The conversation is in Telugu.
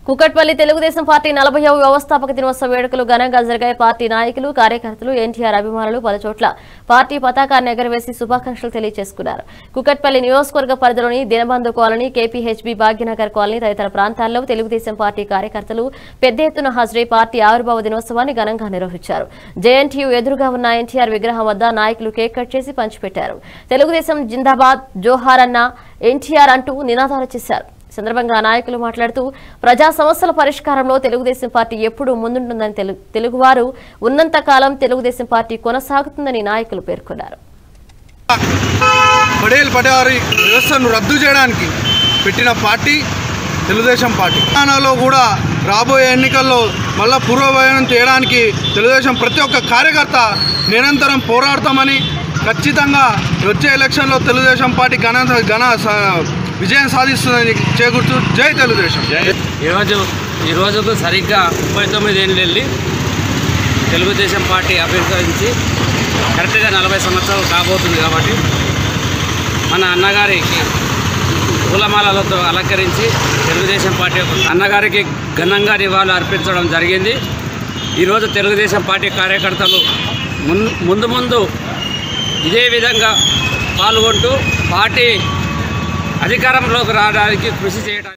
కుకట్పల్లి తెలుగుదేశం పార్టీ 40వ వ్యవస్థాపక దినోత్సవ వేడుకలు ఘనంగా జరిగాయి. పార్టీ నాయకులు, కార్యకర్తలు, ఎన్టీఆర్ అభిమానులు పలుచోట్ల పార్టీ పతాకాన్ని ఎగరవేసి శుభాకాంక్షలు తెలియజేసుకున్నారు. కుకట్పల్లి నియోజకవర్గ పరిధిలోని Dinabandhu colony, KPHB, Bhagyanagar colony తదితర ప్రాంతాల్లో తెలుగుదేశం పార్టీ కార్యకర్తలు పెద్ద ఎత్తున హాజరై పార్టీ ఆవిర్భావ దినోత్సవాన్ని ఘనంగా నిర్వహించారు. జేఎన్టీయూ ఎదురుగా ఉన్న ఎన్టీఆర్ విగ్రహం వద్ద నాయకులు కేక్ కట్ చేసి పంచిపెట్టారు. తెలుగుదేశం జిందాబాద్, జోహార్ అన్న ఎన్టీఆర్ అంటూ నినాదాలు చేశారు. సందర్భంగా నాయకులు మాట్లాడుతూ ప్రజా సమస్యల పరిష్కారంలో తెలుగుదేశం పార్టీ ఎప్పుడూ ముందుంటుందని తెలుగువారు ఉన్నంత కాలం తెలుగుదేశం పార్టీ కొనసాగుతుందని నాయకులు పేర్కొన్నారు. పటేల్ పటేవారి వ్యవస్థను రద్దు చేయడానికి పెట్టిన పార్టీ తెలుగుదేశం పార్టీ. తెలంగాణలో కూడా రాబోయే ఎన్నికల్లో మళ్ళా పూర్వభావం చేయడానికి తెలుగుదేశం ప్రతి ఒక్క కార్యకర్త నిరంతరం పోరాడతామని, ఖచ్చితంగా వచ్చే ఎలక్షన్లో తెలుగుదేశం పార్టీ ఘన విజయం సాధిస్తుందని చేకూర్చు. జై తెలుగుదేశం. ఈరోజుకు సరిగ్గా 39 ఏళ్ళు వెళ్ళి తెలుగుదేశం పార్టీ ఆవిర్భవించి కరెక్ట్గా 40 సంవత్సరాలు కాబోతుంది. కాబట్టి మన అన్నగారికి పూలమాలలతో అలంకరించి తెలుగుదేశం పార్టీ అన్నగారికి ఘనంగా నివాళులు అర్పించడం జరిగింది. ఈరోజు తెలుగుదేశం పార్టీ కార్యకర్తలు ముందు ఇదే విధంగా పాల్గొంటూ పార్టీ అధికారంలోకి రావడానికి కృషి చేయడానికి